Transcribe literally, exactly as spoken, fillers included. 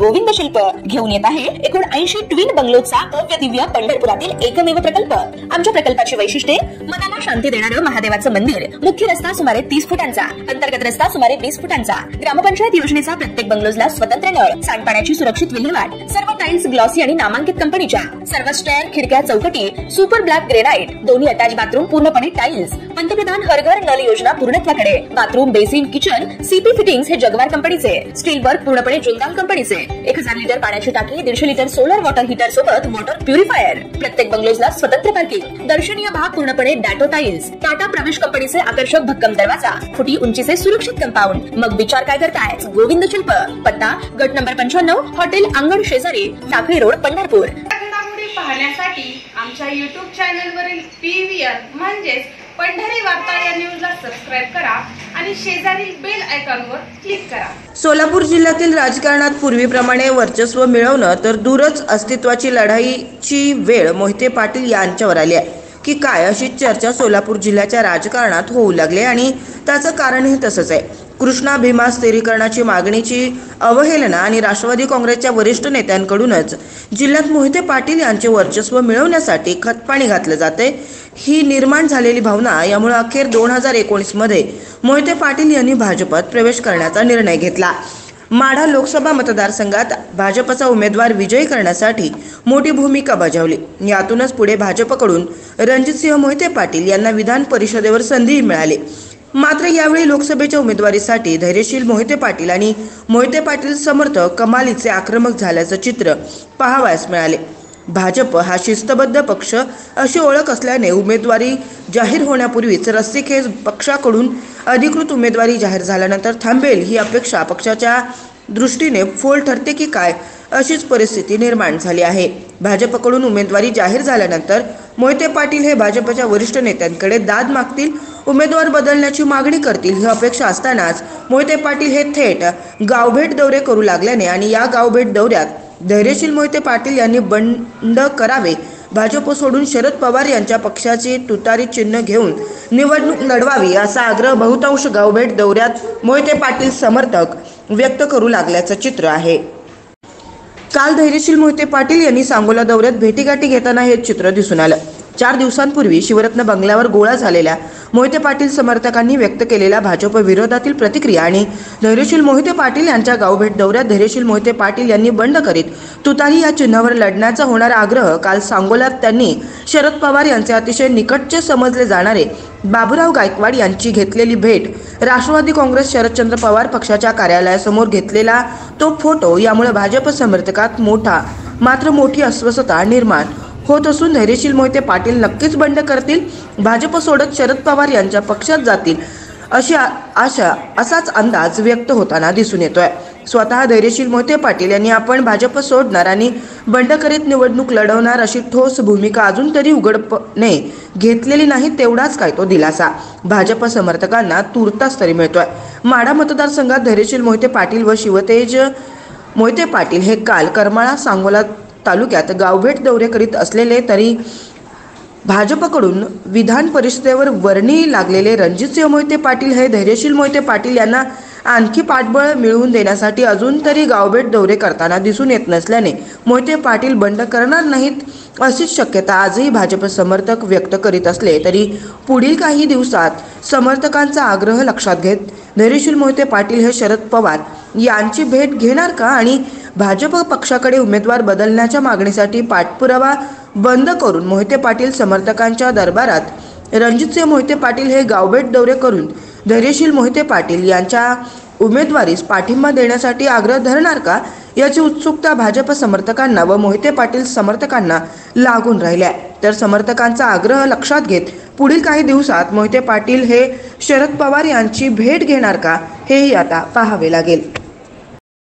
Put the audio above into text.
गोविंद शिल्प घेऊन येत आहे एकूण ऐंशी ट्विन बंगलोचा भव्य दिव्य पंढरपुरातील एकमेव प्रकल्प। आमच्या प्रकल्पाची वैशिष्ट्ये मनाला शांती देणारं महादेवाचं मंदिर, मुख्य रस्ता सुमारे तीस फुटांचा, अंतर्गत रस्ता सुमारे वीस फुटांचा, ग्रामपंचायत योजनेचा प्रत्येक बंगलोजला स्वतंत्र नळ, सांडपाण्याची सुरक्षित विल्हेवाट, सर्व टाइल्स ग्लॉसी आणि नामांकित कंपनीच्या, सर्व स्टेअर, खिडक्या, चौकटी सुपर ब्लॅक ग्रेनाइट, दोन्ही अटॅच बाथरूम पूर्णपणे टाइल्स, पंतप्रधान हर घर नल योजना पूर्णत्वाकडे, bathroom, basin, kitchen CP fittings हे जगवार कंपनीचे, स्टील वर्क पूर्णपणे जुंदाल कंपनीचे, एक हजार लिटर पाण्याची टाकी, दीडशे लिटर सोलर वॉटर हीटर सोबत वॉटर प्युरिफायर, प्रत्येक बंगलोजला स्वतंत्र पार्किंग, दर्शनीय भाग पूर्णपणे डॅटो टाइल्स, टाटा प्रवेश कंपनीचे आकर्षक भक्कम दरवाजा, फुटी उंचीचे सुरक्षित कंपाऊंड। मग विचार काय करताय? गोविंद शिल्प, पत्ता गट नंबर पंच्याण्णव, हॉटेल अंगण शेजारी, टाकळी रोड, पंढरपूर। घडामोडी पाहण्यासाठी आमच्या युट्यूब चॅनलवरील पीव्हीआर म्हणजेच पंढरी वार्ता या न्यूजला सबस्क्राइब करा आणि शेजारील बेल आयकॉनवर क्लिक करा। सोलापूर जिल्ह्यातील राजकारणात पूर्वीप्रमाणे वर्चस्व मिळवणं तर दूरच अस्तित्वाची लढाईची वेळ मोहिते पाटील यांच्यावर आली आहे की काय, अशी चर्चा सोलापूर जिल्ह्याच्या राजकारणात होऊ लागली आणि त्याचं कारणही तसंच आहे। कृष्णा भीमा स्थिरीकरणाची मागणीची अवहेलना आणि राष्ट्रवादी काँग्रेसच्या वरिष्ठ नेत्यांकडूनच जिल्ह्यात मोहिते पाटील यांचे वर्चस्व मिळवण्यासाठी खतपाणी घातलं जाते, ही निर्माण झालेली भावना यामुळे अखेर दोन हजार एकोणीस मध्ये मोहिते पाटील यांनी भाजपात प्रवेश करण्याचा निर्णय घेतला। माढा लोकसभा मतदारसंघात भाजपचा उमेदवार विजयी करण्यासाठी मोठी भूमिका बजावली। यातूनच पुढे भाजपकडून रणजितसिंह मोहिते पाटील यांना विधान परिषदेवर संधी मिळाली। मात्र यावेळी लोकसभेच्या उमेदवारीसाठी धैर्यशील मोहिते पाटील आणि मोहिते पाटील समर्थक कमालीचे आक्रमक झाल्याचं चित्र पाहावयास मिळाले। भाजप हा शिस्तबद्ध पक्ष अशी ओळख असल्याने उमेदवारी जाहीर होण्यापूर्वीच रस्सीखेच पक्षाकडून अधिकृत उमेदवारी जाहीर झाल्यानंतर थांबेल ही अपेक्षा पक्षाच्या दृष्टीने फोल ठरते की काय, अशीच परिस्थिती निर्माण झाली आहे। भाजपकडून उमेदवारी जाहीर झाल्यानंतर मोहिते पाटील हे भाजपच्या वरिष्ठ नेत्यांकडे दाद मागतील, उमेदवार बदलण्याची मागणी करतील ही अपेक्षा असतानाच मोहिते पाटील हे थेट गावभेट दौरे करू लागल्याने आणि या गावभेट दौऱ्यात धैर्यशील मोहिते पाटील यांनी बंड करावे, भाजप सोडून शरद पवार यांच्या पक्षाची तुतारी चिन्ह घेऊन निवडणूक लढवावी असा आग्रह बहुतांश गावभेट दौऱ्यात मोहिते पाटील समर्थक व्यक्त करू लागल्याचं चित्र आहे। काल धैर्यशील मोहिते पाटील यांनी सांगोला दौऱ्यात भेटीगाठी घेताना हे चित्र दिसून आलं। चार दिवसांपूर्वी शिवरत्न बंगल्यावर गोळा झालेल्या मोहिते पाटील समर्थकांनी व्यक्त केलेल्या भाजप विरोधातील प्रतिक्रिया आणि धैर्यशील मोहिते पाटील यांच्या गावभेट दौऱ्यात धैर्यशील मोहिते पाटील यांनी बंड करीत तुतारी या चिन्हावर लढण्याचा होणारा आग्रह काल सांगोल्यात त्यांनी शरद पवार यांचे अतिशय निकटचे समजले जाणारे बाबूराव गायकवाड यांची घेतलेली भेट, राष्ट्रवादी काँग्रेस शरदचंद्र पवार पक्षाच्या कार्यालयासमोर घेतलेला तो फोटो यामुळे भाजप समर्थकात मोठा मात्र मोठी अस्वस्थता निर्माण होत असून धैर्यशील मोहिते पाटील नक्कीच बंड करतील, भाजप सोडत शरद पवार यांच्या पक्षात जातील अशी आशा असाच अंदाज व्यक्त होताना दिसून येतोय। स्वतः धैर्यशील मोहिते पाटील यांनी आपण भाजप सोडणार आणि बंड करीत निवडणूक लढवणार अशी ठोस भूमिका अजून तरी उघडपणे घेतलेली नाही, तेवढाच काय तो दिलासा भाजप समर्थकांना तुर्तास तरी मिळतोय। माढा मतदारसंघात धैर्यशील मोहिते पाटील व शिवतेज मोहिते पाटील हे काल करमाळा सांगोला तालुक्यात गावभेट दौरे करीत असलेले तरी भाजपकडून विधान परिषदेवर वर्णी लागलेले रणजितसिंह मोहिते पाटील हे धैर्यशील मोहिते पाटील यांना आणखी पाठबळ मिळवून देण्यासाठी अजून तरी गावभेट दौरे करताना दिसून येत नसल्याने मोहिते पाटील बंड करणार नाहीत अशीच शक्यता आजही भाजप समर्थक व्यक्त करीत असले तरी पुढील काही दिवसात समर्थकांचा आग्रह लक्षात घेत धैर्यशील मोहिते पाटील हे शरद पवार यांची भेट घेणार का आणि भाजप पक्षाकडे उमेदवार बदलण्याच्या मागणीसाठी पाठपुरावा बंद करून मोहिते पाटील समर्थकांच्या दरबारात रणजितसिंह मोहिते पाटील हे गावभेट दौरे करून धैर्यशील मोहिते पाटील यांच्या उमेदवारीस पाठिंबा देण्यासाठी आग्रह धरणार का, याची उत्सुकता भाजप समर्थकांना व मोहिते पाटील समर्थकांना लागून राहिल्या। तर समर्थकांचा आग्रह लक्षात घेत पुढील काही दिवसात मोहिते पाटील हे शरद पवार यांची भेट घेणार का, हेही आता पाहावे लागेल।